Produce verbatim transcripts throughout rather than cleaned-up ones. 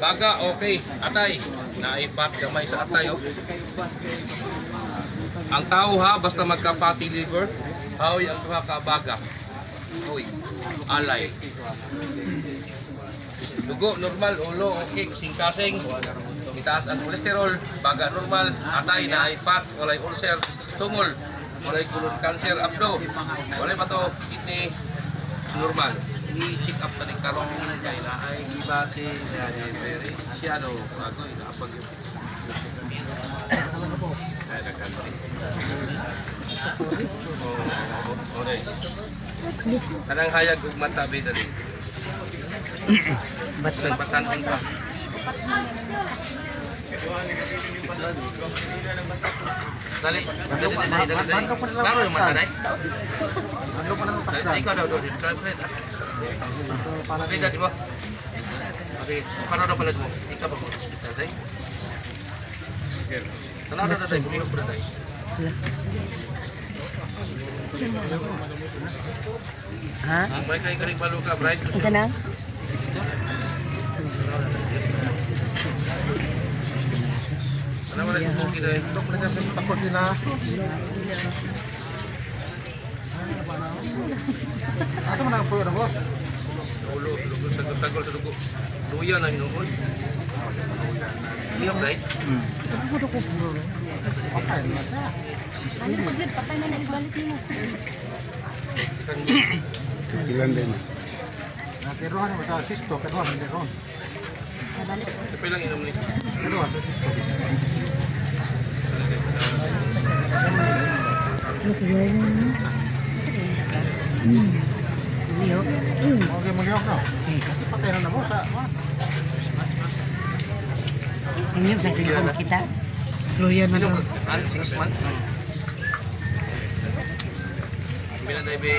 Baga, okay. Atay. Naipat gamay sa atay. Oh. Ang tao ha, basta magka-fatty liver, haoy ang duha ka baga. Uy, alay. Dugo, normal, ulo, okay, singkasing. Itaas ang kolesterol, baga normal, atay, naipat, walay ulcer, tungol, walay kulon cancer, abdo, walay bato, kidney, normal. I-check up na rin karong kay na ay ibati na very siyado ako inaapag yung ay nagkantay okay kanang hayag ug matabi dali ba't nagpatanong pa dali dali dali dali dali klaro yung mata dali ano pa nang takda ikaw daw doon okay, dati mo? Okay, kano na pala mo? Ika ba mo? Tatay? Sana na tatay, bumilog po tatay. Ha? Baik kayo kaling palo ka, Bright. Isa na? Ano mo na si Puki na yun? Ito, pala natin takot din na. Asa man ang puyo na boss? Ulo, ulo, sagol-sagol sa dugo. Luya na hinuon. Liyok dahil? Hmm. Ito ko puro. Patay na ta. Ano pag yun? Patay na nagbalik mo. Ilan din. Natiruhan mo sa sisto, pero hindi ron. Nabalik. Kapay lang inom ni. Pero sa sisto. Ano kaya yun? Hmm. Liyok? Hmm. Okay, muliyok na. Kasi patay na na mo sa... Ngayon sa silikon kita. Luya na daw. Ano, six months? Bila tayo be.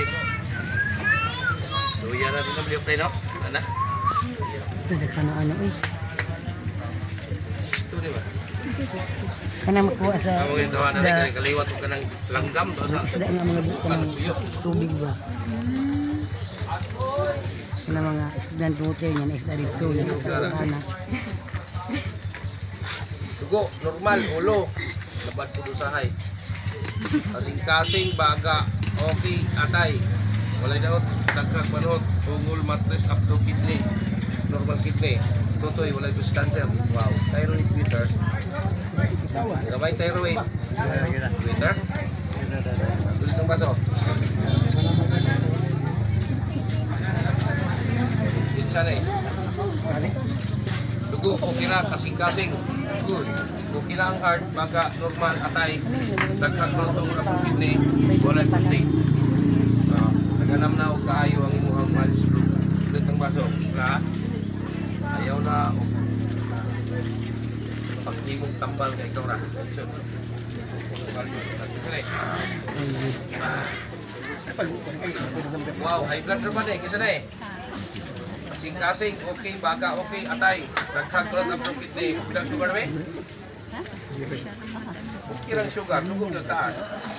Luya na din ang liyok tayo, no? Ano? Ito na ano-ano eh. Ito, di ba? Kana makuha sa Ang mga tawa na isda. rin, kaliwat ko ka ng langgam. Ang isda nga mga buko ng tubig ba? Kana mga isda ng tubig niya, na isda dito. Kana. Dugo, normal, ulo. Labad ko doon sa hay. Kasing-kasing, baga, okay, atay. Walay daot, dagkag manot, ungol, matres, abdo, kidney. Normal kidney. Tutoy, walay breast cancer. Wow. Thyroid Twitter. Gamay thyroid. Twitter. Tulit ng baso. Itsa na eh. Dugo, okay na, kasing-kasing. Good. Okay na ang heart, baga, normal, atay. Dagkag manot, ungol, abdo, kidney. Walay prostate. Naganam na o kaayo ang imuhang miles blue. Tulit ng baso. Na, ayaw na pag-imong tambal kay ikaw na. Wow, high blood naman eh. Kisa na eh. Kasing-kasing, okay, baga, okay, atay. Naghag ko lang ang profit eh. Bilang sugar na eh? Okay lang sugar, tugong na taas.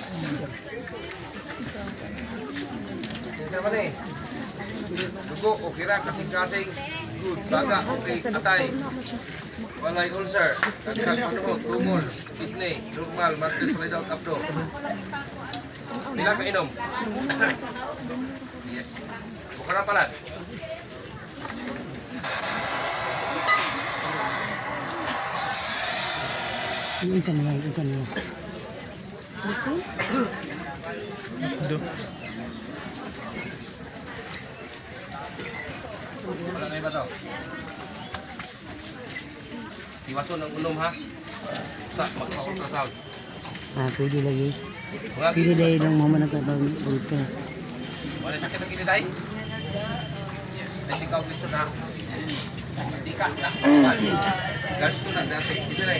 Kisa naman eh. Dugo, okay ra, kasing-kasing. Good, baga, okay, atay. Walay ulcer, nagkaksunod, tumol, kidney, normal, matres, walay daot, abdo. Bila ka inom? Yes. Buka na palat. Yung isa niya, yung isa niya. Ito. Wala na iba to. Iwason ang unom ha. Sa magpapakasaw. Ah, pwede lagi. Mga Pwede lagi ng mama nagkatawag ka. wala sakit ang kiniday? Yes. Ay ikaw gusto na. Di ka na. Gas ko na dati. Dito na eh.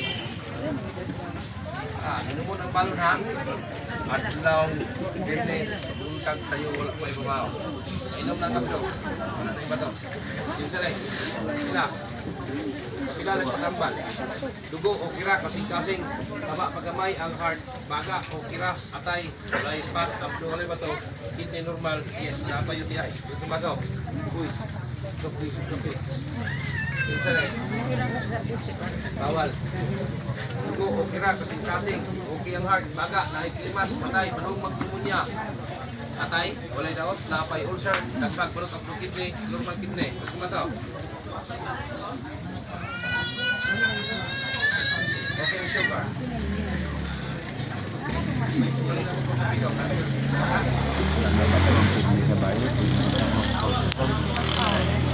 Ah, inom mo ng balon ha. At lang business. Kag sa'yo wala ko ibabao. Inom na kapdo. Wala na iba to. Yung sila eh. Sila. Sila nagpatambal. Dugo o kira, kasing-kasing. Taba pagamay ang heart. Baga o kira, atay. Walay pat, abdo, walay bato. Kidney normal. Yes, napa U T I. Yung tumaso. Uy. Tupi, tupi. Yung sila eh. Bawal. Dugo, okay ra, kasing-kasing. Okay ang heart, baga, naiklimas, patay, manong magpumunya. Atay, walay daot, napay ulcer, dagdag, balot ang kidney, normal kidney. Pagkumataw. Okay ang sugar. Sa bayo,